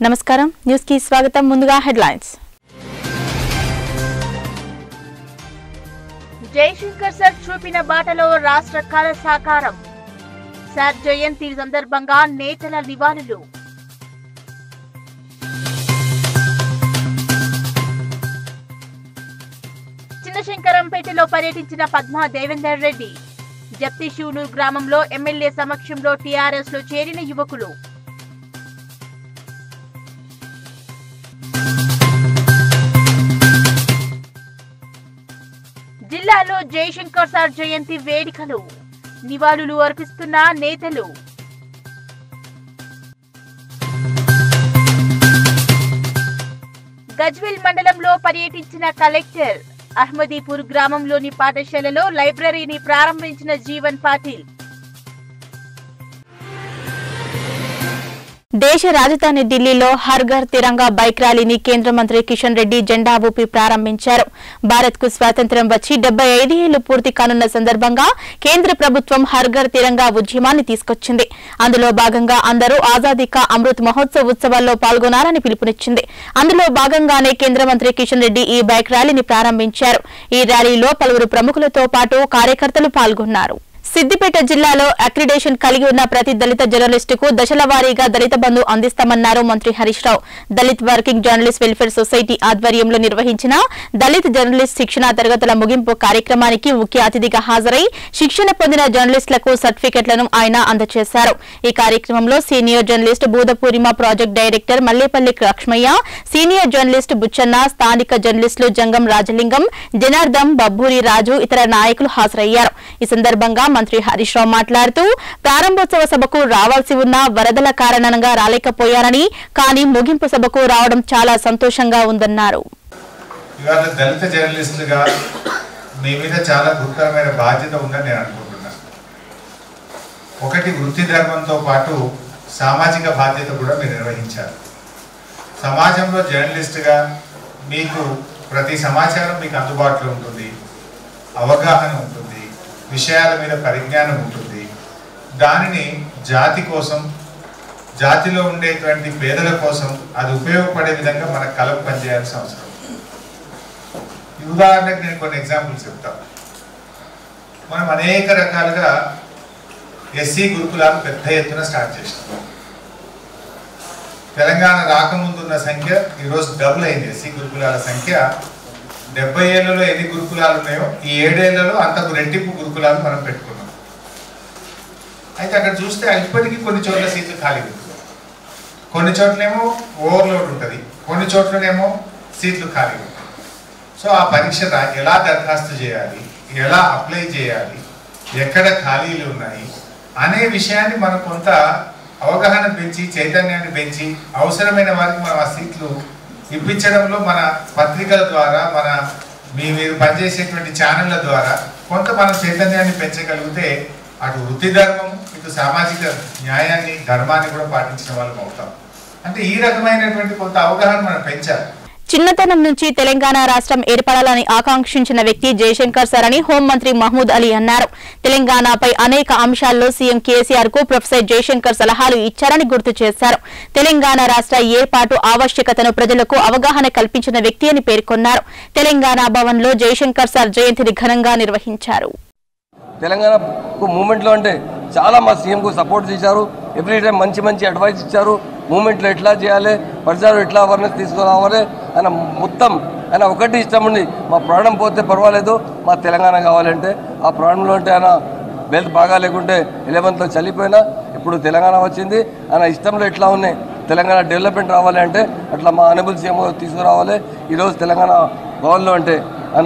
నమస్కారం న్యూస్ కి స్వాగతం ముందుగా హెడ్లైన్స్ జయశంకర్ సార్ చూపిన బాటలో రాష్ట్ర కళ సాకారం సార్ జయంతి సందర్భంగా నేతల నివాళులు చిన్నశంకరంపేటలో పర్యటించిన పద్మా దేవేందర్ రెడ్డి జప్తి శివనూరు గ్రామంలో ఎమ్మెల్యే సమక్షంలో టీఆర్ఎస్ లో చేరిన యువకులు జిల్లాలో జయశంకర్ సార్ జయంతి వేడుకలు నివాళులు అర్పిస్తున్న నేతలు గజ్వేల్ మండలంలో పర్యటించిన కలెక్టర్ అహ్మదీపూర్ గ్రామంలోని పాఠశాలలో లైబ్రరీని ప్రారంభించిన జీవన్ పాటిల్ దేశ రాజధాని ఢిల్లీలో హర్ ఘర్ తిరంగా బైక్ ర్యాలీని కేంద్ర మంత్రి కిషన్ రెడ్డి జెండా ఊపి ప్రారంభించారు. భారత్ కు స్వాతంత్ర్యం వచ్చి 75 ఏళ్లు పూర్తి కానున్న సందర్భంగా కేంద్ర ప్రభుత్వం హర్ ఘర్ తిరంగా ఉద్యమాన్ని తీసుకొచ్చింది. అందులో భాగంగా అందరూ ఆజాదీ కా అమృత్ మహోత్సవ్ ఉత్సవాల్లో పాల్గొనాలని పిలుపునిచ్చింది. అందులో భాగంగానే కేంద్ర మంత్రి కిషన్ రెడ్డి ఈ బైక్ ర్యాలీని ప్రారంభించారు. ఈ ర్యాలీలో పలువురు ప్రముఖులతో పాటు కార్యకర్తలు పాల్గొన్నారు. సిద్దిపేట జిల్లాలో అక్రిడేషన్ కలిగి ఉన్న ప్రతి దళిత జర్నలిస్టుకు దశల వారీగా దళిత బంధు అందిస్తామన్నారు మంత్రి Harish Rao. Dalit working journalist welfare society ఆధ్వర్యంలో నిర్వహించిన దళిత్ జర్నలిస్ట్ శిక్షణ తరగతుల ముగింపు కార్యక్రమానికి ముఖ్య అతిథిగా హాజరై శిక్షణ పొందిన జర్నలిస్టులకు సర్టిఫికెట్లను ఆయన అందజేశారు. ఈ కార్యక్రమంలో senior journalist Budapurnima project director Mallepalli Lakshmaiah, senior journalist Buchanna, స్థానిక జర్నలిస్టులు జంగం రాజలింగం, జనార్దన్, బబ్బూరి రాజు, ఇతర నాయకులు హాజరయ్యారు. ఈ సందర్భంగా మంత్రి హరీష్ రావు మాట్లాడుతూ ప్రారంభోత్సవ సభకు రావాల్సి ఉన్న వరదల కారణంగా రాలేకపోయారని, కానీ ముగింపు సభకు రావడం చాలా సంతోషంగా ఉందన్నారు. ఇవాళ దళిత జర్నలిస్టులుగా మీ మీద చాలా గురుతరమైన బాధ్యత ఉందని నేను అనుకుంటున్నాను. ఒకటి, వృత్తి ధర్మంతో పాటు సామాజిక బాధ్యత కూడా మీరు నిర్వహించారు. సమాజంలో జర్నలిస్టుగా మీకు ప్రతి సమాచారం మీకు అందుబాటులో ఉంటుంది, అవగాహన ఉంటుంది, విషయాల మీద పరిజ్ఞానం ఉంటుంది. దానిని జాతి కోసం, జాతిలో ఉండేటువంటి పేదల కోసం అది ఉపయోగపడే విధంగా మనకు కలం పనిచేయాల్సిన అవసరం. ఈ ఉదాహరణకు నేను కొన్ని ఎగ్జాంపుల్స్ చెప్తాను. మనం అనేక రకాలుగా ఎస్సీ గురుకులాలు పెద్ద ఎత్తున స్టార్ట్ చేసినాం. తెలంగాణ రాకముందున్న సంఖ్య ఈరోజు డబుల్ అయింది. ఎస్సీ గురుకులాల సంఖ్య 70 ఏళ్లలో ఎన్ని గురుకులాలు ఉన్నాయో ఈ 7 ఏళ్లలో అంతకు రెట్టింపు గురుకులాలు మనం పెట్టుకున్నాం. అయితే అక్కడ చూస్తే ఇప్పటికీ కొన్ని చోట్ల సీట్లు ఖాళీ ఉంటుంది, కొన్ని చోట్లేమో ఓవర్లోడ్ ఉంటుంది, కొన్ని చోట్లనేమో సీట్లు ఖాళీ ఉంటాయి. సో ఆ పరీక్ష ఎలా దరఖాస్తు చేయాలి, ఎలా అప్లై చేయాలి, ఎక్కడ ఖాళీలు ఉన్నాయి అనే విషయాన్ని మనం కొంత అవగాహన పెంచి, చైతన్యాన్ని పెంచి అవసరమైన వారికి మనం ఆ సీట్లు ఇప్పించడంలో మన పత్రికల ద్వారా, మన మీరు పనిచేసేటువంటి ఛానళ్ళ ద్వారా కొంత మనం చైతన్యాన్ని పెంచగలిగితే అటు వృత్తి ధర్మం, ఇటు సామాజిక న్యాయాన్ని, ధర్మాన్ని కూడా పాటించిన వాళ్ళం అవుతాం. అంటే ఈ రకమైనటువంటి కొంత అవగాహన మనం పెంచాలి. చిన్నతనం నుంచి తెలంగాణ రాష్ట్రం ఏర్పడాలని ఆకాంక్షించిన వ్యక్తి జయశంకర్ సార్ అని హోంమంత్రి మహమూద్ అలీ అన్నారు. తెలంగాణపై అనేక అంశాల్లో సీఎం కేసీఆర్ కు ప్రొఫెసర్ జయశంకర్ సలహాలు ఇచ్చారని గుర్తు చేశారు. తెలంగాణ రాష్ట్ర ఏర్పాటు ఆవశ్యకతను ప్రజలకు అవగాహన కల్పించిన వ్యక్తి అని పేర్కొన్నారు. తెలంగాణ భవన్ లో జయశంకర్ సార్ జయంతిని ఘనంగా నిర్వహించారు. తెలంగాణ మూమెంట్లో అంటే చాలా మా సీఎంకు సపోర్ట్ చేశారు. ఎవ్రీ టైం మంచి మంచి అడ్వైస్ ఇచ్చారు. మూమెంట్లో ఎట్లా చేయాలి, ప్రజలు ఎట్లా అవేర్నెస్ తీసుకురావాలి ఆయన మొత్తం ఆయన ఒకటి ఇష్టం ఉండి మా ప్రాణం పోతే పర్వాలేదు, మా తెలంగాణ కావాలంటే ఆ ప్రాణంలో అంటే ఆయన హెల్త్ బాగా లేకుంటే 11th చనిపోయినా ఇప్పుడు తెలంగాణ వచ్చింది. ఆయన ఇష్టంలో ఎట్లా ఉన్నాయి తెలంగాణ డెవలప్మెంట్ రావాలి అంటే అట్లా మా ఆనరబుల్ సీఎం తీసుకురావాలి. ఈరోజు తెలంగాణ భవన్లో అంటే ఆయన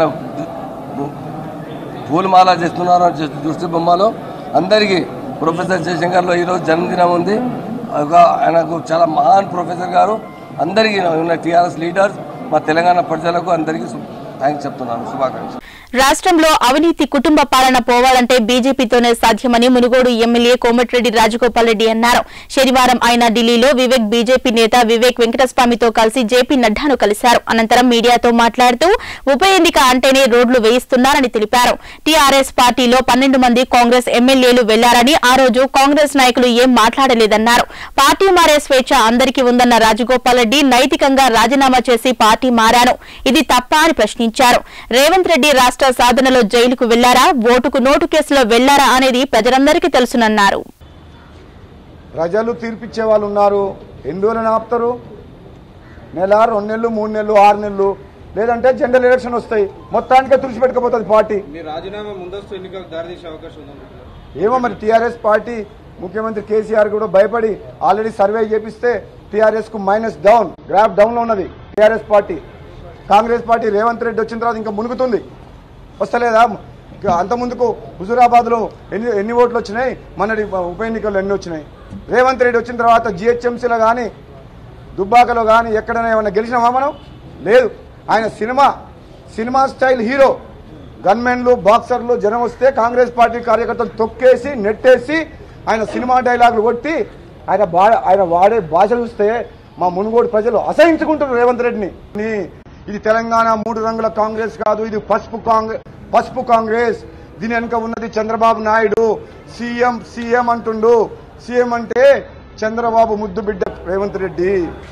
పూలమాల చేస్తున్నారు దృష్టి బొమ్మలో. అందరికీ ప్రొఫెసర్ జయశంకర్లో ఈరోజు జన్మదినం ఉంది. ఆయనకు చాలా మహాన్ ప్రొఫెసర్ గారు. అందరికీ ఉన్న టీఆర్ఎస్ లీడర్స్, మా తెలంగాణ ప్రజలకు అందరికీ థ్యాంక్స్ చెప్తున్నాను, శుభాకాంక్షలు. రాష్ట్రంలో అవినీతి కుటుంబ పాలన పోవాలంటే బీజేపీతోనే సాధ్యమని మునుగోడు ఎమ్మెల్యే కోమటిరెడ్డి రాజగోపాల్ రెడ్డి అన్నారు. శనివారం ఆయన ఢిల్లీలో వివేక్ బీజేపీ నేత వివేక్ వెంకటస్వామితో కలిసి జేపీ నడ్డాను కలిశారు. అనంతరం మీడియాతో మాట్లాడుతూ ఉప ఎన్నిక అంటేనే రోడ్లు వేయిస్తున్నారని తెలిపారు. టీఆర్ఎస్ పార్టీలో 12 మంది కాంగ్రెస్ ఎమ్మెల్యేలు వెళ్లారని, ఆ రోజు కాంగ్రెస్ నాయకులు ఏం మాట్లాడలేదన్నారు. పార్టీ మారే స్వేచ్ఛ అందరికీ ఉందన్న రాజగోపాల్ రెడ్డి నైతికంగా రాజీనామా చేసి పార్టీ మారాను, ఇది తప్ప అని ప్రశ్నించారు. రేవంత్ రెడ్డి రాష్ట్ర సాధనలో జైలుకు వెళ్లారా, ఓటుకు నోటు కేసులో వెళ్లారా అనేది ప్రజలందరికీ తెలుసునన్నారు. ప్రజలు తీర్పిచ్చే వాళ్ళు ఉన్నారు. ఎన్ని రోజులు ఆపుతారు? నెల, 2 నెలలు, 3 నెలలు, 6 నెలలు, లేదంటే జనరల్ ఎలక్షన్ వస్తాయి, మొత్తానికే తుడిచిపెట్టుకుపోతుంది పార్టీ. రాజీనామా ముందస్తు ఎన్నికలకు దారితీసే అవకాశం ఉంది. ఏమో మరి టీఆర్ఎస్ పార్టీ ముఖ్యమంత్రి కేసీఆర్ కూడా భయపడి ఆల్రెడీ సర్వే చేపిస్తే టీఆర్ఎస్ కు మైనస్ డౌన్, గ్రాఫ్ డౌన్ లో ఉన్నది TRS party. Congress party Revanth Reddy వచ్చిన తర్వాత ఇంకా మునుగుతుంది. వస్తలేదా? అంత ముందుకు హుజూరాబాద్ లో ఎన్ని ఓట్లు వచ్చినాయి, మొన్నటి ఉప ఎన్నికల్లో ఎన్ని వచ్చినాయి? రేవంత్ రెడ్డి వచ్చిన తర్వాత జిహెచ్ఎంసీలో కానీ దుబ్బాకలో కానీ ఎక్కడైనా ఏమన్నా గెలిచినామా మనం? లేదు. ఆయన సినిమా స్టైల్ హీరో. గన్మెన్లు, బాక్సర్లు జనం వస్తే కాంగ్రెస్ పార్టీ కార్యకర్తలు తొక్కేసి నెట్టేసి ఆయన సినిమా డైలాగులు కొట్టి ఆయన వాడే భాష చూస్తే మా మునుగోడు ప్రజలు అసహించుకుంటున్నారు రేవంత్ రెడ్డిని. ఇది తెలంగాణ 3 రంగుల కాంగ్రెస్ కాదు, ఇది పసుపు కాంగ్రెస్. దీని వెనుక ఉన్నది చంద్రబాబు నాయుడు. సీఎం అంటుండు. సీఎం అంటే చంద్రబాబు ముద్దు బిడ్డ రేవంత్ రెడ్డి.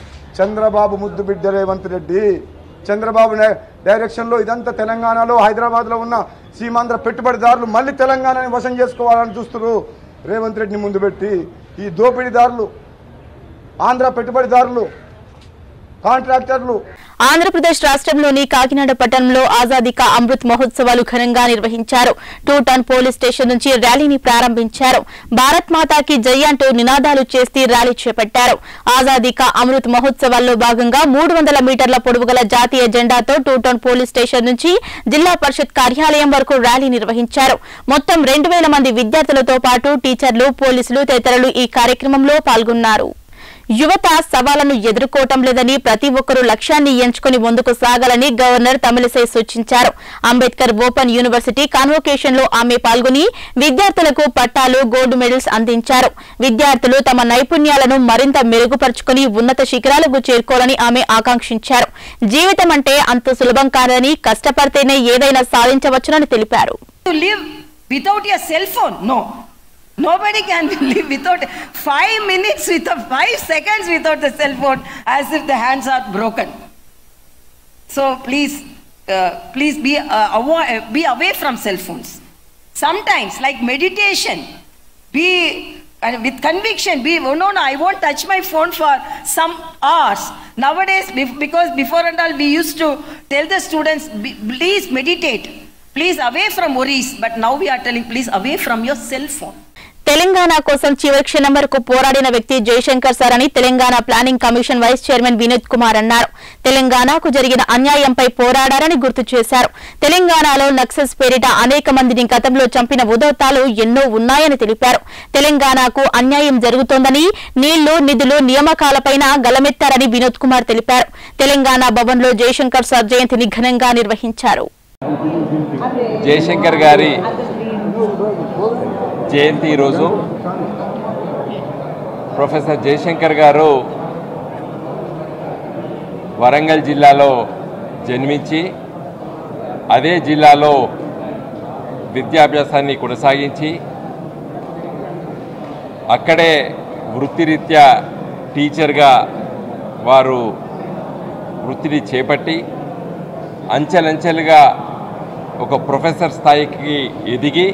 చంద్రబాబు డైరెక్షన్ లో ఇదంతా తెలంగాణలో, హైదరాబాద్ లో ఉన్న సీమాంధ్ర పెట్టుబడిదారులు మళ్ళీ తెలంగాణని వశం చేసుకోవాలని చూస్తున్నారు రేవంత్ రెడ్డిని ముందు పెట్టి. ఈ దోపిడీదారులు, ఆంధ్ర పెట్టుబడిదారులు, కాంట్రాక్టర్లు. ఆంధ్రప్రదేశ్ రాష్ట్రంలోని కాకినాడ పట్టణంలో ఆజాదీ కా అమృత్ మహోత్సవాలు ఘనంగా నిర్వహించారు. 2 టౌన్ పోలీస్ స్టేషన్ నుంచి ర్యాలీని ప్రారంభించారు. భారత్ మాతాకి జై అంటూ నినాదాలు చేసి ర్యాలీ చేపట్టారు. ఆజాదీ కా అమృత్ మహోత్సవాల్లో భాగంగా 300 మీటర్ల పొడవుగల జాతీయ జెండాతో 2 టౌన్ పోలీస్ స్టేషన్ నుంచి జిల్లా పరిషత్ కార్యాలయం వరకు ర్యాలీ నిర్వహించారు. మొత్తం 2000 మంది విద్యార్థులతో పాటు టీచర్లు, పోలీసులు తదితరులు ఈ కార్యక్రమంలో పాల్గొన్నారు. యువత సవాళ్లను ఎదుర్కోవటం లేదని, ప్రతి ఒక్కరూ లక్ష్యాన్ని ఎంచుకుని ముందుకు సాగాలని గవర్నర్ తమిళిసై సూచించారు. అంబేద్కర్ ఓపెన్ యూనివర్సిటీ కాన్వోకేషన్ లో ఆమె పాల్గొని విద్యార్థులకు పట్టాలు, గోల్డ్ మెడల్స్ అందించారు. విద్యార్థులు తమ నైపుణ్యాలను మరింత మెరుగుపరుచుకుని ఉన్నత శిఖరాలకు చేరుకోవాలని ఆమె ఆకాంక్షించారు. జీవితం అంటే అంత సులభం కాదని, కష్టపడితేనే ఏదైనా సాధించవచ్చునని తెలిపారు. Nobody can live without 5 minutes, 5 seconds without the cell phone, as if the hands are broken. So please be away from cell phones. Sometimes, like meditation, be with conviction. No, I won't touch my phone for some hours. Nowadays, because before and all we used to tell the students, please meditate, please away from worries. But now we are telling, please away from your cell phone. Telangana కోసం చివరి క్షణం వరకు పోరాడిన వ్యక్తి Jayashankar sir అని Telangana planning commission vice chairman Vinod Kumar అన్నారు. తెలంగాణకు జరిగిన అన్యాయంపై పోరాడారని గుర్తు చేశారు. తెలంగాణలో నక్సల్స్ పేరిట అనేక మందిని గతంలో చంపిన ఉదంతాలు ఎన్నో ఉన్నాయని తెలిపారు. తెలంగాణకు అన్యాయం జరుగుతోందని, నీళ్లు, నిధులు, నియామకాలపైన గలమెత్తారని వినోద్ కుమార్ తెలిపారు. తెలంగాణ భవన్ లో జయశంకర్ సార్ జయంతిని ఘనంగా నిర్వహించారు. జయశంకర్ గారి జయంతి ఈరోజు. ప్రొఫెసర్ జయశంకర్ గారు వరంగల్ జిల్లాలో జన్మించి అదే జిల్లాలో విద్యాభ్యాసాన్ని కొనసాగించి అక్కడే వృత్తిరీత్యా టీచర్గా వారు వృత్తిని చేపట్టి అంచెలంచెలుగా ఒక ప్రొఫెసర్ స్థాయికి ఎదిగి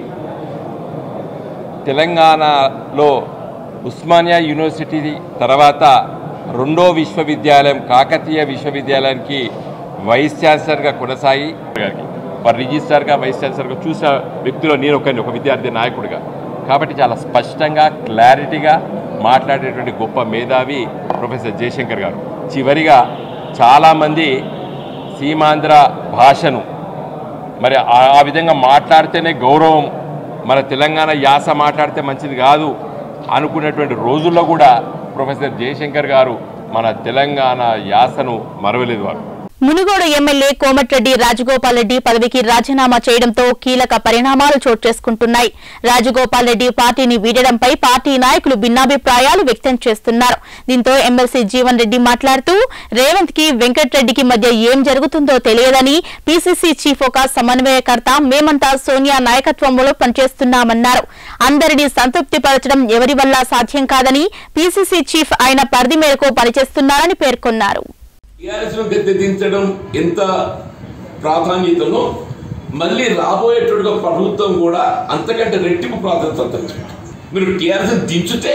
తెలంగాణలో ఉస్మానియా యూనివర్సిటీ తర్వాత 2వ విశ్వవిద్యాలయం కాకతీయ విశ్వవిద్యాలయానికి వైస్ ఛాన్సలర్గా కొనసాగి రిజిస్ట్రార్గా, వైస్ ఛాన్సలర్గా చూసిన వ్యక్తిలో నేను ఒక విద్యార్థి నాయకుడిగా. కాబట్టి చాలా స్పష్టంగా, క్లారిటీగా మాట్లాడేటువంటి గొప్ప మేధావి ప్రొఫెసర్ జయశంకర్ గారు. చివరిగా చాలామంది సీమాంధ్ర భాషను మరి ఆ విధంగా మాట్లాడితేనే గౌరవం, మన తెలంగాణ యాస మాట్లాడితే మంచిది కాదు అనుకునేటువంటి రోజుల్లో కూడా ప్రొఫెసర్ జయశంకర్ గారు మన తెలంగాణ యాసను మరవలేదు. వారు మునుగోడు ఎమ్మెల్యే కోమటిరెడ్డి రాజగోపాల్ రెడ్డి పదవికి రాజీనామా చేయడంతో కీలక పరిణామాలు చోటు చేసుకుంటున్నాయి. రాజగోపాల్ రెడ్డి పార్టీని వీడడంపై పార్టీ నాయకులు భిన్నాభిప్రాయాలు వ్యక్తం చేస్తున్నారు. దీంతో ఎమ్మెల్సీ జీవన్ రెడ్డి మాట్లాడుతూ రేవంత్ కి వెంకటరెడ్డికి మధ్య ఏం జరుగుతుందో తెలియదని, పీసీసీ చీఫ్ ఒక సమన్వయకర్త, మేమంతా సోనియా నాయకత్వంలో పనిచేస్తున్నామన్నారు. అందరినీ సంతృప్తిపరచడం ఎవరి వల్ల సాధ్యం కాదని, పీసీసీ చీఫ్ ఆయన పరిధి మేరకు పనిచేస్తున్నారని పేర్కొన్నారు. టీఆర్ఎస్ను గద్దెదించడం ఎంత ప్రాధాన్యతనో మళ్ళీ రాబోయేటువంటి ప్రభుత్వం కూడా అంతకంటే రెట్టింపు ప్రాధాన్యత. మీరు టీఆర్ఎస్ దించితే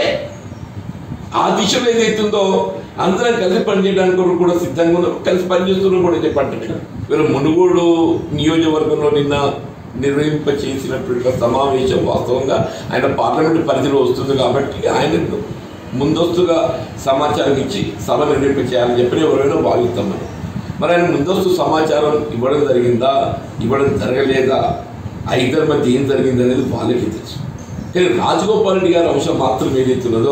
ఆ దిశలో ఏదైతుందో అందరం కలిసి పనిచేయడానికి కూడా సిద్ధంగా ఉన్నారు, కలిసి పనిచేస్తున్నారు కూడా చెప్పండి. వీళ్ళు మునుగోడు నియోజకవర్గంలో నిన్న నిర్వహింప చేసినటువంటి సమావేశం వాస్తవంగా ఆయన పార్లమెంటు పరిధిలో వస్తుంది కాబట్టి ఆయన ముందస్తుగా సమాచారం ఇచ్చి సభ నిర్వహించాలని చెప్పి ఎవరైనా భావిస్తామని. మరి ఆయన ముందస్తు సమాచారం ఇవ్వడం జరిగిందా, ఇవ్వడం జరగలేదా, ఆ ఇద్దరి మధ్య ఏం జరిగింది అనేది వాళ్ళకి తెలుసు. కానీ రాజగోపాల్ రెడ్డి గారి అంశం మాత్రం ఏదైతున్నదో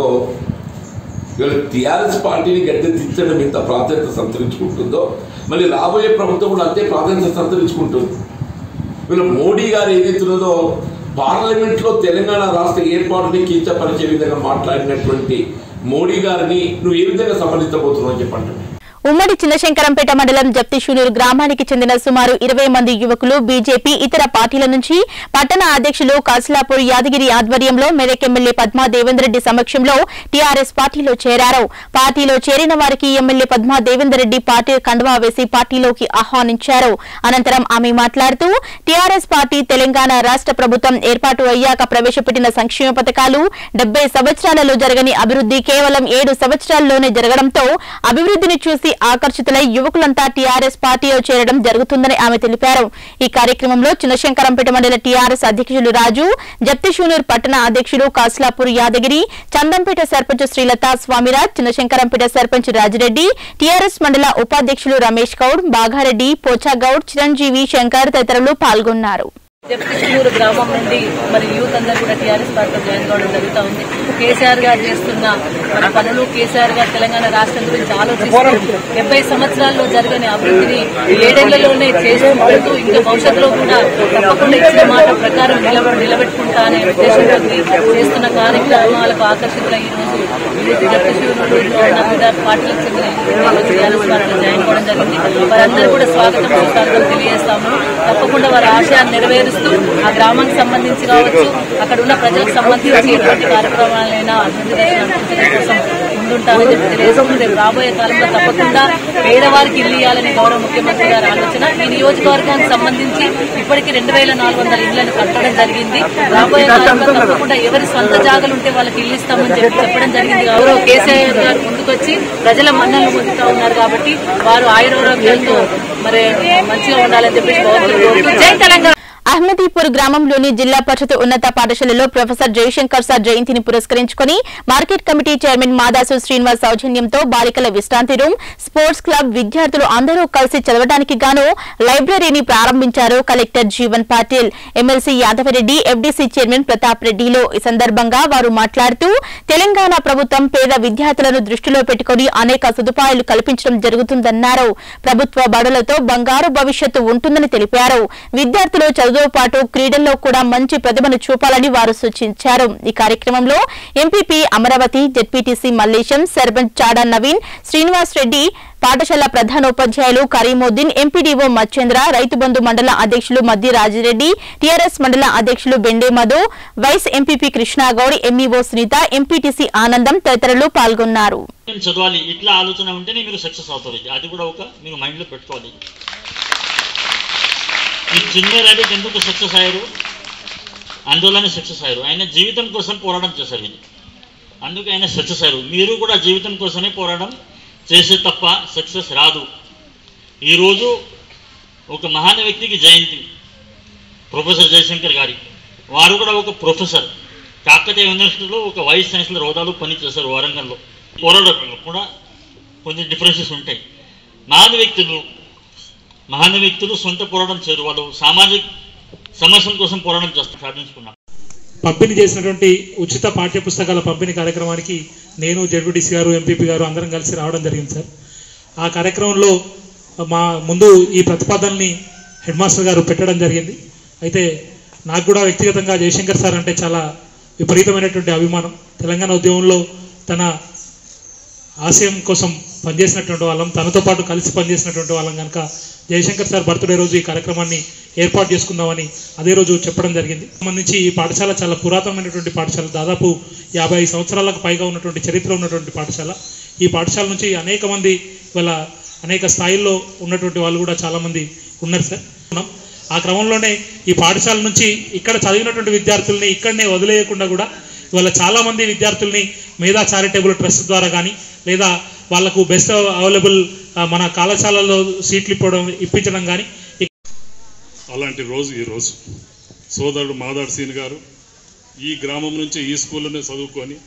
ఇవాళ టీఆర్ఎస్ పార్టీని గద్దెదించడం ఇంత ప్రాధాన్యత సంతరించుకుంటుందో మళ్ళీ రాబోయే ప్రభుత్వం కూడా అంతే ప్రాధాన్యత సంతరించుకుంటుంది. వీళ్ళ మోడీ గారు ఏదైతున్నదో పార్లమెంట్లో తెలంగాణ రాష్ట్ర ఏర్పాటుని కించపరిచే విధంగా మాట్లాడినటువంటి మోడీ గారిని నువ్వు ఏ విధంగా సమర్థించబోతున్నావు అని చెప్పండి. ఉమ్మడి చిన్నశంకరంపేట మండలం జప్తిషూనూరు గ్రామానికి చెందిన సుమారు 20 మంది యువకులు బీజేపీ ఇతర పార్టీల నుంచి పట్టణ అధ్యక్షులు కాసులాపూర్ యాదగిరి ఆధ్వర్యంలో మెదక్ ఎమ్మెల్యే పద్మా దేవేందర్ రెడ్డి సమక్షంలో టీఆర్ఎస్ పార్టీలో చేరారు. పార్టీలో చేరిన వారికి ఎమ్మెల్యే పద్మా దేవేందర్ రెడ్డి పార్టీ కండువా వేసి పార్టీలోకి ఆహ్వానించారు. అనంతరం ఆమె మాట్లాడుతూ టీఆర్ఎస్ పార్టీ తెలంగాణ రాష్ట్ర ప్రభుత్వం ఏర్పాటు అయ్యాక ప్రవేశపెట్టిన సంక్షేమ పథకాలు 70 సంవత్సరాలలో జరగని అభివృద్ధి కేవలం 7 సంవత్సరాల్లోనే జరగడంతో అభివృద్ధిని చూసి ఆకర్షితులై యువకులంతా టీఆర్ఎస్ పార్టీలో చేరడం జరుగుతుందని ఆమె తెలిపారు. ఈ కార్యక్రమంలో చిన్నశంకరంపేట మండల టీఆర్ఎస్ అధ్యక్షులు రాజు, జప్తిషూనూరు పట్టణ అధ్యక్షులు కాసులాపూర్ యాదగిరి, చందంపేట సర్పంచ్ శ్రీలత స్వామిరాజ్, చిన్నశంకరంపేట సర్పంచ్ రాజిరెడ్డి, టీఆర్ఎస్ మండల ఉపాధ్యక్షులు రమేష్ గౌడ్, బాగారెడ్డి, పోచాగౌడ్, చిరంజీవి, శంకర్ తదితరులు పాల్గొన్నారు. జప్తిషూనూరు గ్రామం నుండి మరి యూత్ అందరూ కూడా టీఆర్ఎస్ పార్టీలో జాయిన్ కావడం జరుగుతూ ఉంది. కేసీఆర్ గారు చేస్తున్న మన పనులు, కేసీఆర్ గారు తెలంగాణ రాష్ట్రం గురించి ఆలోచిస్తూ 70 సంవత్సరాల్లో జరగని అభివృద్ధిని 7 ఏళ్లలోనే చేసుకుంటూ ఇంకా భవిష్యత్తులో కూడా తప్పకుండా ఇచ్చిన మాట ప్రకారం నిలబెట్టుకుంటా అనే ఉద్దేశంతో చేస్తున్న కార్యక్రమాలకు ఆకర్షితుల ఈ రోజు జప్తిషూనూరులో ఉన్న పార్టీలకు చెందిన టీఆర్ఎస్ పార్టీలో జాయిన్ కావడం జరిగింది. వారందరూ కూడా స్వాగతం సుస్వాగతం తెలియజేస్తాము. తప్పకుండా వారి ఆశయాన్ని నెరవేరుస్తూ ఆ గ్రామానికి సంబంధించి కావచ్చు, అక్కడ ఉన్న ప్రజలకు సంబంధించి ఎటువంటి కార్యక్రమాలైనా అభివృద్ధి దర్శనం కోసం ముందుంటామని చెప్పి తెలియజేస్తూ రేపు రాబోయే కాలంలో తప్పకుండా పేదవారికి ఇల్లు ఇవ్వాలని గౌరవ ముఖ్యమంత్రి గారి ఆలోచన. ఈ నియోజకవర్గానికి సంబంధించి ఇప్పటికీ 2400 ఇళ్లను కట్టడం జరిగింది. రాబోయే కాలంలో తప్పకుండా ఎవరి సొంత జాగాలు ఉంటే వాళ్ళకి ఇల్లు ఇస్తామని చెప్పి చెప్పడం జరిగింది. గౌరవ కేసీఆర్ గారు ముందుకొచ్చి ప్రజల మన్నలను పొందుతూ ఉన్నారు కాబట్టి వారు ఆయురారోగ్యాలతో మరి మంచిగా ఉండాలని చెప్పి జై తెలంగాణ. అహ్మదీపూర్ గ్రామంలోని జిల్లా పరిషత్ ఉన్నత పాఠశాలలో ప్రొఫెసర్ జయశంకర్ సార్ జయంతిని పురస్కరించుకుని market committee chairman Madasu Srinivas సౌజన్యంతో బాలికల విశ్రాంతి రూమ్, స్పోర్ట్స్ క్లబ్, విద్యార్థులు అందరూ కలిసి చదవడానికి గాను లైబ్రరీని ప్రారంభించారు collector Jeevan Patil. MLC Yadava Reddy, FDC chairman Pratap రెడ్డిలో ఈ సందర్భంగా వారు మాట్లాడుతూ తెలంగాణ ప్రభుత్వం పేద విద్యార్థులను దృష్టిలో పెట్టుకుని అనేక సదుపాయాలు కల్పించడం జరుగుతుందన్నారు. ప్రభుత్వ బడులతో బంగారు భవిష్యత్తు ఉంటుందని తెలిపారు. విద్యార్థులు చదువుతో పాటు క్రీడల్లో కూడా మంచి ప్రతిభను చూపాలని వారు సూచించారు. ఈ కార్యక్రమంలో ఎంపీపీ అమరావతి, జెడ్పీటీసీ మల్లేశం, సర్పంచ్ చాడా నవీన్, శ్రీనివాస్ రెడ్డి, పాఠశాల ప్రధానోపాధ్యాయులు కరీముద్దీన్, ఎంపీడీఓ మచ్చేంద్ర, రైతు బంధు మండల అధ్యక్షులు మద్ది రాజిరెడ్డి, టీఆర్ఎస్ మండల అధ్యక్షులు Bende Madhu, vice MPP Krishna Goud, MEO Sunitha, MPTC Anandam తదితరులు పాల్గొన్నారు. చదవాలి ఇట్లా ఆలోచన ఉంటేనే మీరు సక్సెస్ అవుతారు. అది కూడా ఒక మీరు మైండ్ లో పెట్టుకోవాలి. ఈ చిన్మయ రెడ్డి ఎందుకు సక్సెస్ అయ్యారు? అందువల్లనే సక్సెస్ అయ్యారు. ఆయన జీవితం కోసం పోరాటం చేశారు. ఇది అందుకు ఆయన సక్సెస్ అయ్యారు. మీరు కూడా జీవితం కోసమే పోరాటం చేసే తప్ప సక్సెస్ రాదు. ఈరోజు ఒక మహాన్ వ్యక్తికి జయంతి, ప్రొఫెసర్ జయశంకర్ గారి. వారు కూడా ఒక ప్రొఫెసర్, కాకతీయ యూనివర్సిటీలో ఒక వైస్ ఛాన్సలర్ హోదాలో పనిచేశారు. వరంగల్లో పోరాటంలో కూడా కొన్ని డిఫరెన్సెస్ ఉంటాయి. మహాన్ వ్యక్తులు సొంత పోరాటం చేయరు. వాళ్ళు సామాజిక సమస్యల కోసం పోరాటం చేస్తారు. సాధించుకున్నాం. పంపిణీ చేసినటువంటి ఉచిత పాఠ్య పుస్తకాల పంపిణీ కార్యక్రమానికి నేను, జెడ్పీటీసీ గారు, ఎంపీపీ గారు అందరం కలిసి రావడం జరిగింది సార్. ఆ కార్యక్రమంలో మా ముందు ఈ ప్రతిపాదనని హెడ్ మాస్టర్ గారు పెట్టడం జరిగింది. అయితే నాకు కూడా వ్యక్తిగతంగా జయశంకర్ సార్ అంటే చాలా విపరీతమైనటువంటి అభిమానం. తెలంగాణ ఉద్యమంలో తన ఆశయం కోసం పనిచేసినటువంటి వాళ్ళం, తనతో పాటు కలిసి పనిచేసినటువంటి వాళ్ళం కనుక జయశంకర్ సార్ బర్త్డే రోజు ఈ కార్యక్రమాన్ని ఏర్పాటు చేసుకుందామని అదే రోజు చెప్పడం జరిగింది. సంబంధించి ఈ పాఠశాల చాలా పురాతనమైనటువంటి పాఠశాల, దాదాపు 50 సంవత్సరాలకు పైగా ఉన్నటువంటి చరిత్ర ఉన్నటువంటి పాఠశాల. ఈ పాఠశాల నుంచి అనేక మంది వాళ్ళ అనేక స్థాయిల్లో ఉన్నటువంటి వాళ్ళు కూడా చాలామంది ఉన్నారు సార్. ఆ క్రమంలోనే ఈ పాఠశాల నుంచి ఇక్కడ చదివినటువంటి విద్యార్థుల్ని ఇక్కడనే వదిలేయకుండా కూడా ఇవాళ చాలామంది విద్యార్థుల్ని మేధా చారిటబుల్ ట్రస్ట్ ద్వారా కానీ లేదా వాళ్లకు బెస్ట్ అవైలబుల్ మన కళాశాలలో సీట్లు ఇప్పించడం కానీ, అలాంటి రోజు ఈరోజు సోదరుడు మాదాడు సీన్ గారు ఈ గ్రామం నుంచి ఈ స్కూల్లోనే చదువుకొని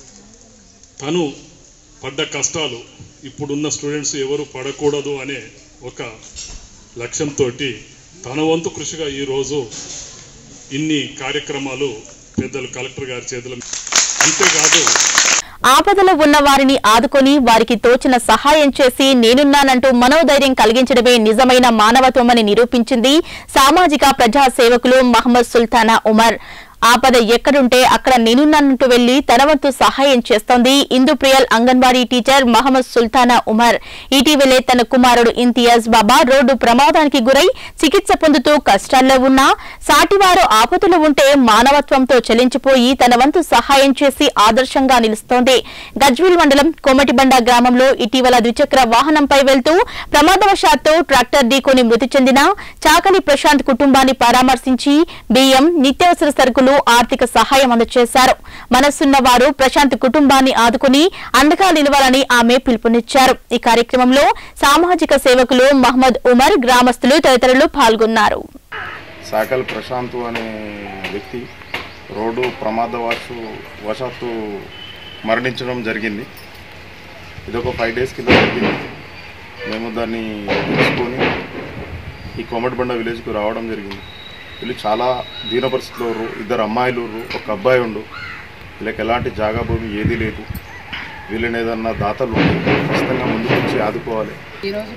తను పడ్డ కష్టాలు ఇప్పుడున్న స్టూడెంట్స్ ఎవరు పడకూడదు అనే ఒక లక్ష్యంతో తన వంతు కృషిగా ఈరోజు ఇన్ని కార్యక్రమాలు పెద్దలు కలెక్టర్ గారి చేతుల. అంతేకాదు ఆపదలో ఉన్న వారిని ఆదుకొని వారికి తోచిన సహాయం చేసి నేనున్నానంటూ మనోధైర్యం కలిగించడమే నిజమైన మానవత్వమని నిరూపించింది సామాజిక ప్రజా సేవకులు మహమ్మద్ సుల్తానా ఉమర్. ఆపద ఎక్కడుంటే అక్కడ నేనున్నానంటూ వెళ్లి తన వంతు సహాయం చేస్తోంది ఇందుప్రియల్ అంగన్వాడీ టీచర్ మహమ్మద్ సుల్తానా ఉమర్. ఇటీవలే తన కుమారుడు ఇంతియాజ్ బాబా రోడ్డు ప్రమాదానికి గురై చికిత్స పొందుతూ కష్టాల్లో ఉన్నా సాటివారు ఆపదలు ఉంటే మానవత్వంతో చెలించిపోయి తన వంతు సహాయం చేసి ఆదర్శంగా నిలుస్తోంది. గజ్వేల్ మండలం కోమటిబండ గ్రామంలో ఇటీవల ద్విచక్ర వాహనంపై వెళ్తూ ప్రమాదవశాత్తు ట్రాక్టర్ ఢీకొని మృతి చెందిన చాకలి ప్రశాంత్ కుటుంబాన్ని పరామర్శించి బియ్యం, నిత్యావసర సరుకులు, ఆర్థిక సహాయం అందజేశారు. మనసున్న వారు ప్రశాంత్ కుటుంబాన్ని ఆదుకుని అండగా నిలవాలని ఆమె పిలుపునిచ్చారు. ఈ కార్యక్రమంలో సామాజిక సేవకులు మహమ్మద్ ఉమర్, గ్రామస్తులు తదితరులు పాల్గొన్నారు. సాకల్ ప్రశాంత్ అనే వ్యక్తి రోడ్డు ప్రమాదవశాత్తు మరణించడం జరిగింది. ఇదొక 5 days కింద జరిగింది. మేము దాన్ని తెలుసుకొని ఈ కోమటిబండ విలేజ్కు రావడం జరిగింది. వీళ్ళు చాలా దీన పరిస్థితిలో ఉర్రు. 2 అమ్మాయిలు ఉర్రు, 1 అబ్బాయి ఉండు. వీళ్ళకి ఎలాంటి జాగా భూమి ఏదీ లేదు. వీళ్ళని ఏదన్నా దాతలు ఖచ్చితంగా ముందుకు వచ్చి ఆదుకోవాలి. ఈరోజు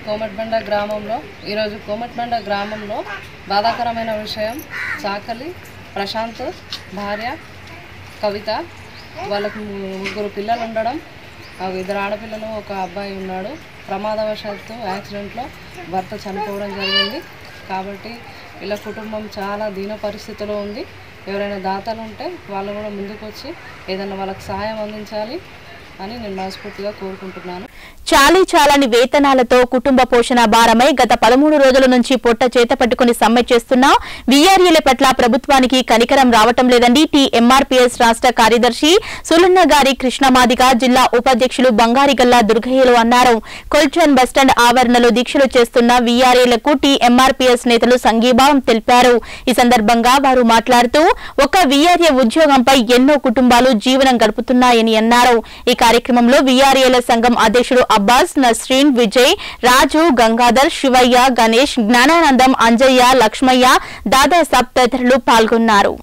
కోమటిబండ గ్రామంలో బాధాకరమైన విషయం, చాకలి ప్రశాంత్ భార్య కవిత, వాళ్ళకు 3 పిల్లలు ఉండడం, 2 ఆడపిల్లలు 1 అబ్బాయి ఉన్నాడు. ప్రమాదవశాత్తు యాక్సిడెంట్లో భర్త చనిపోవడం జరిగింది. కాబట్టి వీళ్ళ కుటుంబం చాలా దీన పరిస్థితిలో ఉంది. ఎవరైనా దాతలు ఉంటే వాళ్ళు కూడా ముందుకు వచ్చి ఏదైనా వాళ్ళకి సహాయం అందించాలి అని నేను మనస్ఫూర్తిగా కోరుకుంటున్నాను. చాలని వేతనాలతో కుటుంబ పోషణ భారమై గత 13 రోజుల నుంచి పొట్ట చేత పట్టుకుని సమ్మె చేస్తున్న వీఆర్ఏల పట్ల ప్రభుత్వానికి కనికరం రావటం లేదని టీఎంఆర్పీఎస్ రాష్ట్ర కార్యదర్శి సులన్నగారి కృష్ణమాదిగ, జిల్లా ఉపాధ్యక్షులు బంగారిగల్లా దుర్గయ్యలు అన్నారు. కొల్చాన్ బస్టాండ్ ఆవరణలో దీక్షలు చేస్తున్న వీఆర్ఏలకు టీఎంఆర్పీఎస్ నేతలు సంఘీభావం తెలిపారు. ఈ సందర్భంగా వారు మాట్లాడుతూ ఒక వీఆర్ఏ ఉద్యోగంపై ఎన్నో కుటుంబాలు జీవనం గడుపుతున్నాయని అన్నారు. ఈ కార్యక్రమంలో వీఆర్ఏల సంఘం అధ్యక్షుడు అబ్బాస్, నస్రీన్, విజయ్, రాజు, గంగాధర్, శివయ్య, గణేష్, జ్ఞానానందం, అంజయ్య, లక్ష్మయ్య, దాదాసాబ్ తదితరులు పాల్గొన్నారు.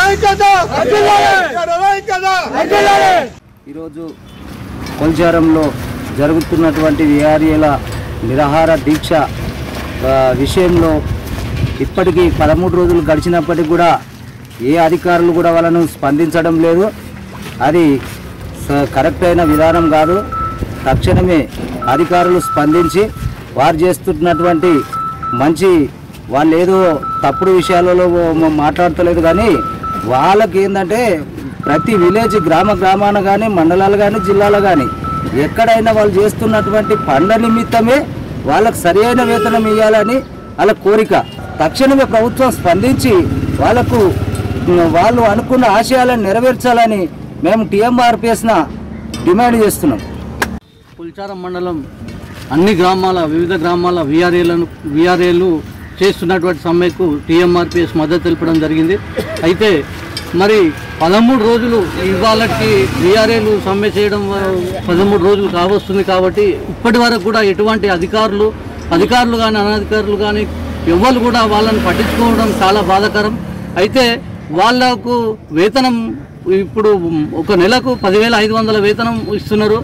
ఈరోజు కొల్చారంలో జరుగుతున్నటువంటి వీఆర్ఏల నిరాహార దీక్ష విషయంలో ఇప్పటికీ 13 రోజులు గడిచినప్పటికీ కూడా ఏ అధికారులు కూడా వాళ్ళను స్పందించడం లేదు. అది కరెక్ట్ అయిన విధానం కాదు. తక్షణమే అధికారులు స్పందించి వారు చేస్తున్నటువంటి మంచి, వాళ్ళు ఏదో తప్పుడు విషయాలలో మాట్లాడతలేదు కానీ వాళ్ళకి ఏంటంటే ప్రతి విలేజ్ గ్రామాన కానీ మండలాలు కానీ జిల్లాలో కానీ ఎక్కడైనా వాళ్ళు చేస్తున్నటువంటి పనుల నిమిత్తమే వాళ్ళకు సరైన వేతనం ఇవ్వాలని వాళ్ళ కోరిక. తక్షణమే ప్రభుత్వం స్పందించి వాళ్ళు అనుకున్న ఆశయాలను నెరవేర్చాలని మేము టీఎంఆర్పీఎస్న డిమాండ్ చేస్తున్నాం. కొల్చారం మండలం వివిధ గ్రామాల వీఆర్ఏలు చేస్తున్నటువంటి సమ్మెకు టీఎంఆర్పీఎస్ మద్దతు తెలపడం జరిగింది. అయితే మరి 13 రోజులు ఇవాళకి వీఆర్ఏలు సమ్మె చేయడం 13 రోజులు కావస్తుంది. కాబట్టి ఇప్పటి వరకు కూడా ఎటువంటి అధికారులు కానీ అనధికారులు కానీ ఎవ్వరు కూడా వాళ్ళని పట్టించుకోవడం చాలా బాధాకరం. అయితే వాళ్లకు వేతనం ఇప్పుడు ఒక నెలకు 10,500 వేతనం ఇస్తున్నారు.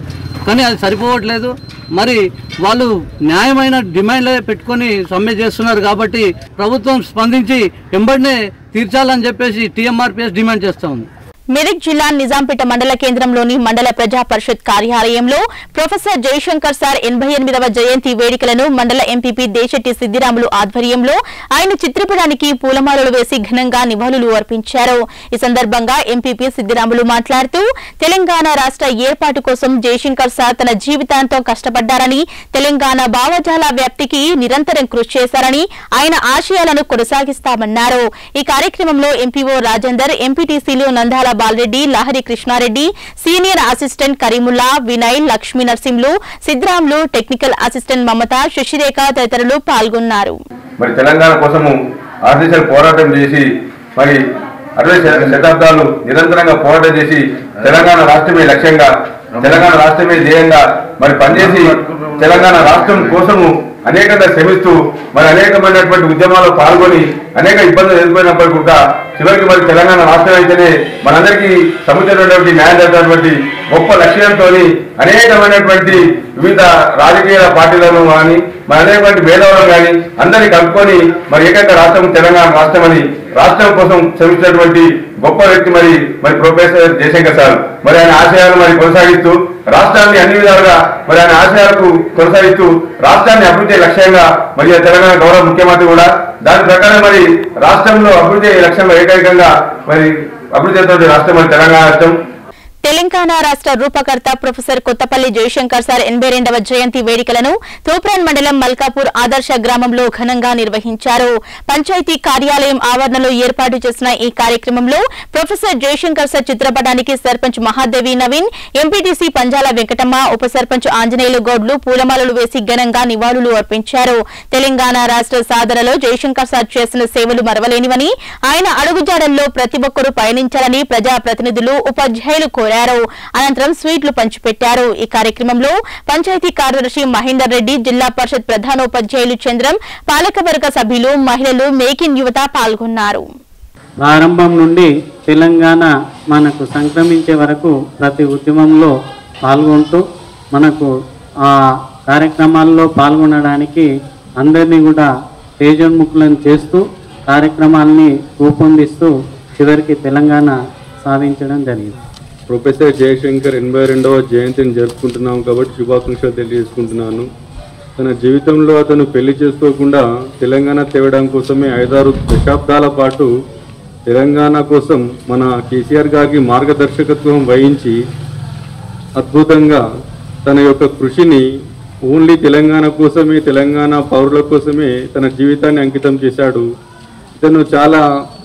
కానీ అది సరిపోవట్లేదు. మరి వాళ్ళు న్యాయమైన డిమాండ్లే పెట్టుకొని సమ్మె చేస్తున్నారు కాబట్టి ప్రభుత్వం స్పందించి వెంబడినే తీర్చాలని చెప్పేసి టీఎంఆర్పీఎస్ డిమాండ్ చేస్తూ ఉంది. మెదక్ జిల్లా నిజాంపేట మండల కేంద్రంలోని మండల ప్రజా పరిషత్ కార్యాలయంలో ప్రొఫెసర్ జయశంకర్ సార్ 88వ జయంతి వేడుకలను మండల ఎంపీపీ దేశెట్టి సిద్దిరాములు ఆధ్వర్యంలో ఆయన చిత్రపటానికి పూలమాలలు వేసి ఘనంగా నివాళులు అర్పించారు. ఈ సందర్భంగా ఎంపీపీ సిద్దిరాములు మాట్లాడుతూ తెలంగాణ రాష్ట్ర ఏర్పాటు కోసం జయశంకర్ సార్ తన జీవితాంతం కష్టపడ్డారని, తెలంగాణ భావజాల వ్యాప్తికి నిరంతరం కృషి చేశారని, ఆయన ఆశయాలను కొనసాగిస్తామన్నారు. ఈ కార్యక్రమంలో ఎంపీఓ రాజేందర్, ఎంపీటీసీలు Nandala Bala Reddy, Lahari Krishna Reddy, senior assistant Kareemulla, Vinay, Lakshmi Narsimlu, Sidramulu, technical assistant Mamata, Shashirekha తదితరులు పాల్గొన్నారు. మరి తెలంగాణ కోసము ఆర్టిఫిషియల్ పోరాటం చేసి మరి 60 శతాబ్దాలు నిరంతరంగా పోరాటం చేసి తెలంగాణ రాష్ట్రమే లక్ష్యంగా, తెలంగాణ రాష్ట్రమే ధ్యేయంగా మరి పనిచేసి తెలంగాణ రాష్ట్రం కోసము అనేకంగా శ్రమిస్తూ మరి అనేకమైనటువంటి ఉద్యమాల్లో పాల్గొని అనేక ఇబ్బందులు ఎదుర్కొన్నప్పటికీ కూడా చివరికి మరి తెలంగాణ రాష్ట్రం అయితేనే మనందరికీ సముచితమైనటువంటి న్యాయం జరిగినటువంటి గొప్ప లక్ష్యంతో అనేకమైనటువంటి వివిధ రాజకీయ పార్టీలను కానీ మరి అనేకటువంటి భేదవాళ్ళను కానీ అందరినీ కలుపుకొని మరి ఏకైక రాష్ట్రం తెలంగాణ రాష్ట్రం అని రాష్ట్రం కోసం శ్రమించినటువంటి గొప్ప వ్యక్తి మరి ప్రొఫెసర్ జయశంకర్ సార్. మరి ఆయన ఆశయాలను మరి కొనసాగిస్తూ రాష్ట్రాన్ని అన్ని విధాలుగా మరి ఆయన ఆశయాలకు కొనసాగిస్తూ రాష్ట్రాన్ని అభివృద్ధి లక్ష్యంగా మరి తెలంగాణ గౌరవ ముఖ్యమంత్రి కూడా దాని ప్రకారం మరి రాష్ట్రంలో అభివృద్ధి లక్ష్యంగా ఏకైకంగా మరి అభివృద్ధి రాష్ట్రం మరి తెలంగాణ రాష్ట్రం. తెలంగాణ రాష్ట్ర రూపకర్త ప్రొఫెసర్ కొత్తపల్లి జయశంకర్ సార్ 82వ జయంతి వేడుకలను తూప్రాన్ మండలం మల్కాపూర్ ఆదర్శ గ్రామంలో ఘనంగా నిర్వహించారు. పంచాయతీ కార్యాలయం ఆవరణలో ఏర్పాటు చేసిన ఈ కార్యక్రమంలో ప్రొఫెసర్ జయశంకర్ సార్ చిత్రపటానికి సర్పంచ్ మహాదేవి నవీన్, ఎంపీటీసీ పంజాల వెంకటమ్మ, ఉప సర్పంచ్ ఆంజనేయులు గౌడ్లు పూలమాలలు వేసి ఘనంగా నివాళులు అర్పించారు. తెలంగాణ రాష్ట్ర సాధనలో జయశంకర్ సార్ చేసిన సేవలు మరవలేనివని, ఆయన అడుగుజాడల్లో ప్రతి ఒక్కరూ పయనించాలని ప్రజాప్రతినిధులు, ఉపాధ్యాయులు కోరారు. అనంతరం స్వీట్లు పంచిపెట్టారు. ఈ కార్యక్రమంలో పంచాయతీ కార్యదర్శి మహేందర్ రెడ్డి, జిల్లా పరిషత్ ప్రధానోపాధ్యాయులు చంద్రం, పాలకవర్గ సభ్యులు, మహిళలు, మేక్ ఇన్ యువత పాల్గొన్నారు. ప్రారంభం నుండి తెలంగాణ మనకు సంక్రమించే వరకు ప్రతి ఉద్యమంలో పాల్గొంటూ మనకు ఆ కార్యక్రమాల్లో పాల్గొనడానికి అందరినీ కూడా తేజోన్ముఖులను చేస్తూ కార్యక్రమాల్ని రూపొందిస్తూ చివరికి తెలంగాణ సాధించడం జరిగింది. ప్రొఫెసర్ జయశంకర్ 82వ జయంతిని జరుపుకుంటున్నాం కాబట్టి శుభాకాంక్షలు తెలియజేసుకుంటున్నాను. తన జీవితంలో అతను పెళ్లి చేసుకోకుండా తెలంగాణ తేవడం కోసమే 5-6 దశాబ్దాల పాటు తెలంగాణ కోసం మన కేసీఆర్ గారికి మార్గదర్శకత్వం వహించి అద్భుతంగా తన యొక్క కృషిని ఓన్లీ తెలంగాణ కోసమే, తెలంగాణ పౌరుల కోసమే తన జీవితాన్ని అంకితం చేశాడు. ఇతను చాలా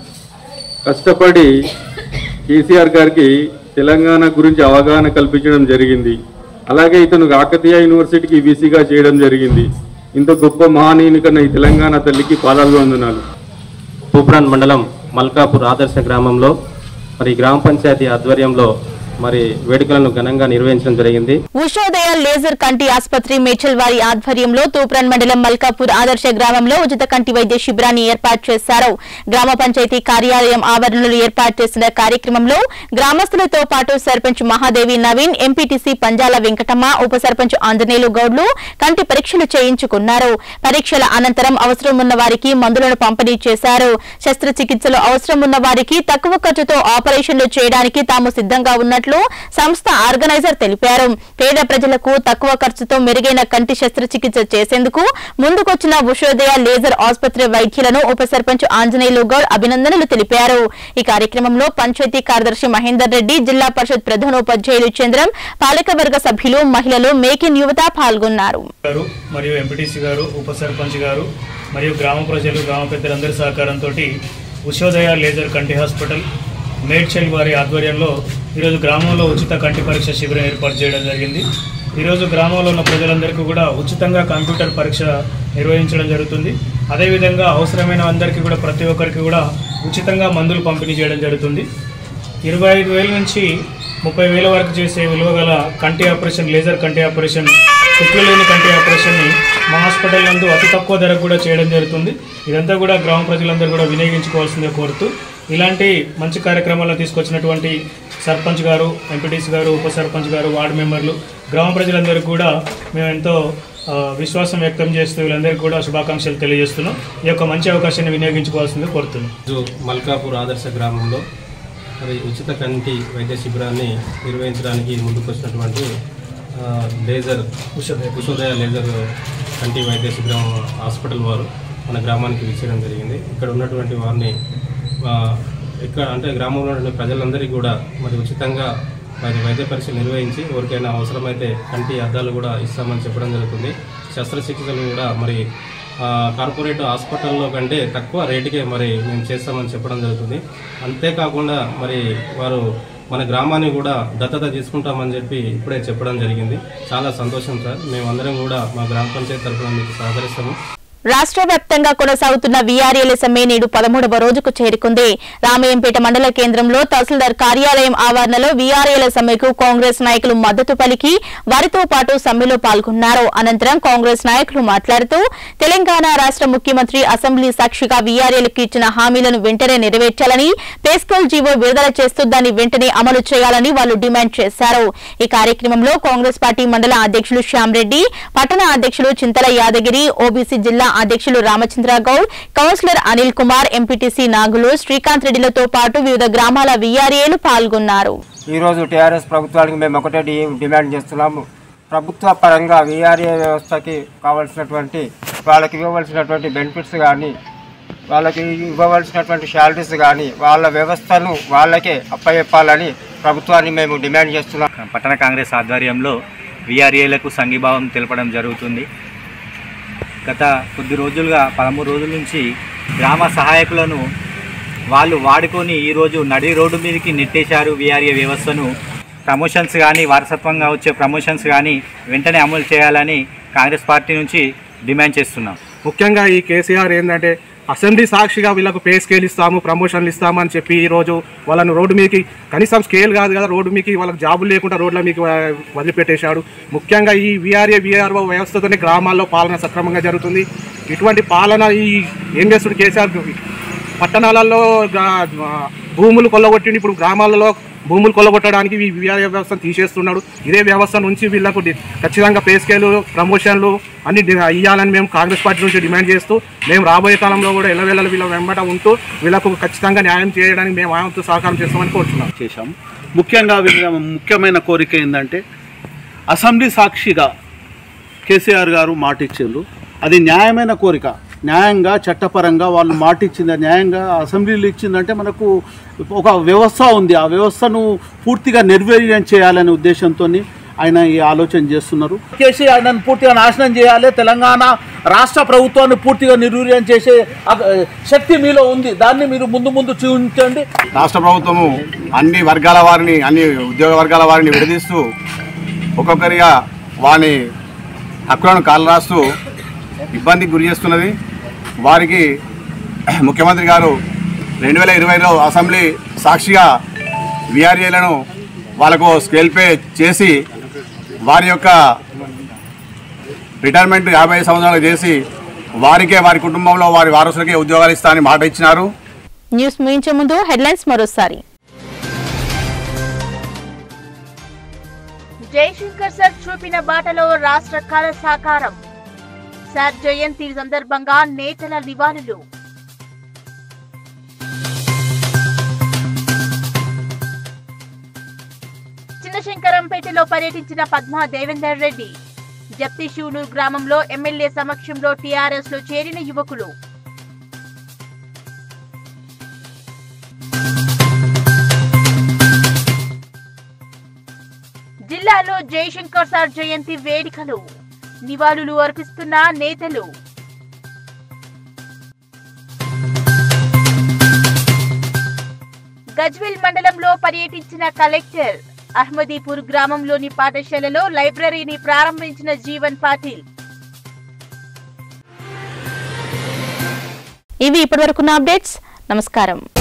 కష్టపడి కేసీఆర్ గారికి తెలంగాణ గురించి అవగాహన కల్పించడం జరిగింది. అలాగే ఇతను కాకతీయ యూనివర్సిటీకి వీసీగా చేయడం జరిగింది. ఇంత గొప్ప మహనీయుని కన్నా ఈ తెలంగాణ తల్లికి పాదాభివందనాలు. తూప్రాన్ మండలం మల్కాపూర్ ఆదర్శ గ్రామంలో మరి గ్రామ పంచాయతీ ఆధ్వర్యంలో మరి వేడుకలను ఘనంగా నిర్వహించడం జరిగింది. ఉషోదయ లేజర్ కంటి ఆసుపత్రి మేడ్చల్ వారి ఆధ్వర్యంలో తూప్రాన్ మండలం మల్కాపూర్ ఆదర్శ గ్రామంలో ఉచిత కంటి వైద్య శిబిరాన్ని ఏర్పాటు చేశారు. గ్రామ పంచాయతీ కార్యాలయం ఆవరణలో ఏర్పాటు చేసిన కార్యక్రమంలో గ్రామస్తులతో పాటు సర్పంచ్ మహాదేవి నవీన్, ఎంపీటీసీ పంజాల వెంకటమ్మ, ఉప సర్పంచ్ ఆంజనేయులు గౌడ్లు కంటి పరీక్షలు చేయించుకున్నారు. పరీక్షల అనంతరం అవసరం ఉన్న వారికి మందులను పంపిణీ చేశారు. శస్త్రచికిత్సలు అవసరం ఉన్న వారికి తక్కువ ఖర్చుతో ఆపరేషన్లు చేయడానికి తాము సిద్ధంగా ఉన్నట్లు సంస్థ ఆర్గనైజర్ తెలిపారు. పేద ప్రజలకు తక్కువ ఖర్చుతో మెరుగైన కంటి శస్త్రచికిత్స చేసేందుకు ముందుకొచ్చిన ఉషోదయ లేజర్ ఆసుపత్రి వైద్యులను ఉప సర్పంచ్ ఆంజనేయులు గౌడ్ అభినందనలు తెలిపారు. ఈ కార్యక్రమంలో పంచాయతీ కార్యదర్శి మహేందర్ రెడ్డి, జిల్లా పరిషత్ ప్రధానోపాధ్యాయులు చంద్రం, పాలకవర్గ సభ్యులు, మహిళలు, మేక్ ఇన్ యువత పాల్గొన్నారు. మరియు ఎంపీటీసీ గారు, ఉప సర్పంచ్ గారు మరియు గ్రామ ప్రజలు, గ్రామ పెద్దలందరి సహకారంతో ఉషోదయ లేజర్ కంటి హాస్పిటల్ మేడ్చల్ వారి ఆధ్వర్యంలో ఈరోజు గ్రామంలో ఉచిత కంటి పరీక్ష శిబిరం ఏర్పాటు చేయడం జరిగింది. ఈరోజు గ్రామంలో ఉన్న ప్రజలందరికీ కూడా ఉచితంగా కంప్యూటర్ పరీక్ష నిర్వహించడం జరుగుతుంది. అదేవిధంగా అవసరమైన అందరికీ కూడా ప్రతి ఒక్కరికి కూడా ఉచితంగా మందులు పంపిణీ చేయడం జరుగుతుంది. 25,000 నుంచి 30,000 వరకు చేసే విలువ గల కంటి ఆపరేషన్, లేజర్ కంటి ఆపరేషన్, కుట్లు లేని కంటి ఆపరేషన్ని మా హాస్పిటల్ నందు అతి తక్కువ ధరకు కూడా చేయడం జరుగుతుంది. ఇదంతా కూడా గ్రామ ప్రజలందరూ కూడా వినియోగించుకోవాల్సిందే కోరుతూ ఇలాంటి మంచి కార్యక్రమాలను తీసుకొచ్చినటువంటి సర్పంచ్ గారు, ఎంపీటీసీ గారు, ఉప సర్పంచ్ గారు, వార్డు మెంబర్లు, గ్రామ ప్రజలందరికీ కూడా మేము ఎంతో విశ్వాసం వ్యక్తం చేస్తూ వీళ్ళందరికీ కూడా శుభాకాంక్షలు తెలియజేస్తున్నాం. ఈ యొక్క మంచి అవకాశాన్ని వినియోగించుకోవాల్సింది కోరుతున్నాం. మల్కాపూర్ ఆదర్శ గ్రామంలో మరి ఉచిత కంటి వైద్య శిబిరాన్ని నిర్వహించడానికి ముందుకొచ్చినటువంటి ఉషోదయ లేజర్ కంటి వైద్య శిబిరం హాస్పిటల్ వారు మన గ్రామానికి విచ్చేయడం జరిగింది. ఇక్కడ ఉన్నటువంటి వారిని ఇక్కడ అంటే గ్రామంలో ఉన్నటువంటి ప్రజలందరికీ కూడా మరి ఉచితంగా మరి వైద్య పరీక్షలు నిర్వహించి ఎవరికైనా అవసరమైతే కంటి అద్దాలు కూడా ఇస్తామని చెప్పడం జరుగుతుంది. శస్త్రచికిత్సలు కూడా మరి కార్పొరేట్ హాస్పిటల్లో కంటే తక్కువ రేటుకే మరి మేము చేస్తామని చెప్పడం జరుగుతుంది. అంతేకాకుండా మరి వారు మన గ్రామాన్ని కూడా దత్తత తీసుకుంటామని చెప్పి ఇప్పుడే చెప్పడం జరిగింది. చాలా సంతోషం సార్. మేమందరం కూడా మా గ్రామ పంచాయతీ తరఫున మీకు సహకరిస్తాము. రాష్ట్ర వ్యాప్తంగా కొనసాగుతున్న వీఆర్ఏల సమ్మె నేడు 13వ రోజుకు చేరుకుంది. రామయ్యంపేట మండల కేంద్రంలో తహసీల్దార్ కార్యాలయం ఆవరణలో వీఆర్ఏల సమ్మెకు కాంగ్రెస్ నాయకులు మద్దతు పలికి వారితో పాటు సమ్మెలో పాల్గొన్నారు. అనంతరం కాంగ్రెస్ నాయకులు మాట్లాడుతూ తెలంగాణ రాష్ట్ర ముఖ్యమంత్రి అసెంబ్లీ సాక్షిగా వీఆర్ఏలకు ఇచ్చిన హామీలను వెంటనే నెరవేర్చాలని, పేస్కల్ జీవో విడుదల చేస్తూ దాన్ని వెంటనే అమలు చేయాలని వాళ్లు డిమాండ్ చేశారు. ఈ కార్యక్రమంలో కాంగ్రెస్ పార్టీ మండల అధ్యక్షులు శ్యామ్రెడ్డి, పట్టణ అధ్యక్షులు చింతల యాదగిరి, ఓబీసీ జిల్లా అధ్యక్షులు రామచంద్ర గౌడ్, కౌన్సిలర్ అనిల్ కుమార్, ఎంపీటీసీ నాగులు, శ్రీకాంత్ రెడ్డిలతో పాటు వివిధ గ్రామాల వీఆర్ఏలు పాల్గొన్నారు. ఈ రోజు టీఆర్ఎస్ ప్రభుత్వానికి మేము ఒకటే డిమాండ్ చేస్తున్నాము. ప్రభుత్వ పరంగా వీఆర్ఏ వ్యవస్థకి కావాల్సినటువంటి వాళ్ళకి ఇవ్వవలసినటువంటి బెనిఫిట్స్ కానీ, వాళ్ళకి ఇవ్వవలసినటువంటి శాలరీస్ కానీ వాళ్ళ వ్యవస్థను వాళ్ళకే అప్పచెప్పాలని ప్రభుత్వాన్ని మేము డిమాండ్ చేస్తున్నాం. పట్టణ కాంగ్రెస్ ఆధ్వర్యంలో వీఆర్ఏలకు సంఘీభావం తెలపడం జరుగుతుంది. గత కొద్ది రోజులుగా 13 రోజుల నుంచి గ్రామ సహాయకులను వాళ్ళు వాడుకొని ఈరోజు నడి రోడ్డు మీదకి నెట్టేశారు. వీఆర్ఏ వ్యవస్థను ప్రమోషన్స్ కానీ, వారసత్వంగా వచ్చే ప్రమోషన్స్ కానీ వెంటనే అమలు చేయాలని కాంగ్రెస్ పార్టీ నుంచి డిమాండ్ చేస్తున్నాం. ముఖ్యంగా ఈ కేసీఆర్ ఏంటంటే అసెంబ్లీ సాక్షిగా వీళ్ళకు పే స్కేల్ ఇస్తాము, ప్రమోషన్లు ఇస్తామని చెప్పి ఈరోజు వాళ్ళను రోడ్డు మీదకి, కనీసం స్కేల్ కాదు కదా, రోడ్డు మీదకి వాళ్ళకి జాబులు లేకుండా రోడ్ల మీకు వదిలిపెట్టేశాడు. ముఖ్యంగా ఈ వీఆర్ఓ వ్యవస్థతోనే గ్రామాల్లో పాలన సక్రమంగా జరుగుతుంది. ఇటువంటి పాలన ఏం చేస్తుంది కేసీఆర్? పట్టణాలలో భూములు కొల్లగొట్టిండి, ఇప్పుడు గ్రామాలలో భూములు కొల్లగొట్టడానికి ఈ వీఆర్ఏ వ్యవస్థను తీసేస్తున్నాడు. ఇదే వ్యవస్థ నుంచి వీళ్ళకు ఖచ్చితంగా పే స్కేలు, ప్రమోషన్లు అన్ని ఇవ్వాలని మేము కాంగ్రెస్ పార్టీ నుంచి డిమాండ్ చేస్తూ, మేము రాబోయే కాలంలో కూడా ఎల్లవేళ వీళ్ళ వెంబట ఉంటూ వీళ్ళకు ఖచ్చితంగా న్యాయం చేయడానికి మేము ఆయనతో సహకారం చేస్తామని కోరుతున్నాం. ముఖ్యంగా ముఖ్యమైన కోరిక ఏంటంటే అసెంబ్లీ సాక్షిగా కేసీఆర్ గారు మాట ఇచ్చిండ్రు. అది న్యాయమైన కోరిక. న్యాయంగా చట్టపరంగా వాళ్ళు మాట ఇచ్చింది, న్యాయంగా అసెంబ్లీలో ఇచ్చిందంటే మనకు ఒక వ్యవస్థ ఉంది. ఆ వ్యవస్థను పూర్తిగా నిర్వీర్యం చేయాలనే ఉద్దేశంతో ఆయన ఈ ఆలోచన చేస్తున్నారు. కేసీఆర్ నన్ను పూర్తిగా నాశనం చేయాలి, తెలంగాణ రాష్ట్ర ప్రభుత్వాన్ని పూర్తిగా నిర్వీర్యం చేసే శక్తి మీలో ఉంది. దాన్ని మీరు ముందు చూపించండి. రాష్ట్ర ప్రభుత్వము అన్ని వర్గాల వారిని, అన్ని ఉద్యోగ వర్గాల వారిని విడదీస్తూ ఒక్కొక్కరిగా వారి హక్కులను కాలరాస్తూ ఇబ్బందికి గురి చేస్తున్నది. వారికి ముఖ్యమంత్రి గారు 2020లో అసెంబ్లీ సాక్షిగా వీఆర్ఏలను వాళ్ళకు స్కేల్ పే చేసి వారి యొక్క రిటైర్మెంట్ 55 సంవత్సరాలు చేసి వారికే, వారి కుటుంబంలో వారి వారసులకే ఉద్యోగాలు ఇస్తా అని మాట ఇచ్చినారు. న్యూస్ ముగించే ముందు హెడ్లైన్స్ మరోసారి. జయశంకర్ సార్ చూపిన బాటలో రాష్ట్ర కళ సాకారం. సార్ జయంతి సందర్భంగా నేతల నివాళులు. చిన్నశంకరంపేటలో పర్యటించిన పద్మా దేవేందర్ రెడ్డి. జప్తిశివునూరు గ్రామంలో ఎమ్మెల్యే సమక్షంలో టీఆర్ఎస్ లో చేరిన యువకులు. జిల్లాలో జయశంకర్ సార్ జయంతి వేడుకలు. నివాళులు అర్పిస్తున్న నేతలు. గజ్వేల్ మండలంలో పర్యటించిన కలెక్టర్. అహ్మదీపూర్ గ్రామంలోని పాఠశాలలో లైబ్రరీని ప్రారంభించిన జీవన్ పాటిల్. ఇవి ఇప్పటివరకున్న అప్డేట్స్. నమస్కారం.